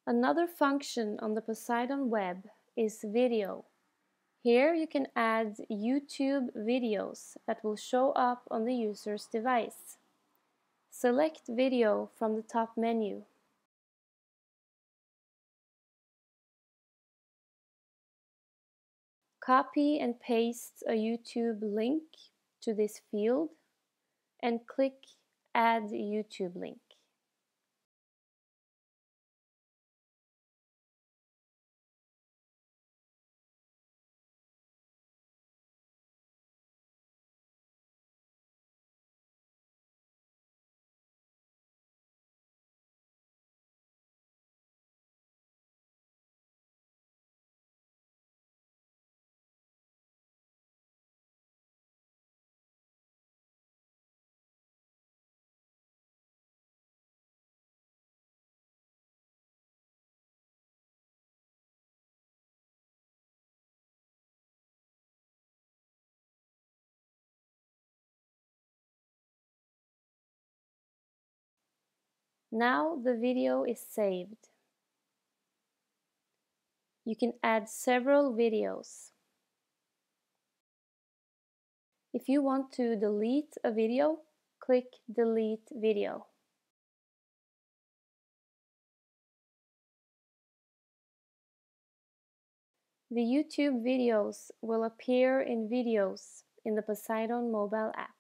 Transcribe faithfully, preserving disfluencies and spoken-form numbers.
Another function on the Poseidon web is video. Here you can add YouTube videos that will show up on the user's device. Select Video from the top menu. Copy and paste a YouTube link to this field and click Add YouTube link. Now the video is saved. You can add several videos. If you want to delete a video, click Delete Video. The YouTube videos will appear in Videos in the Poseidon mobile app.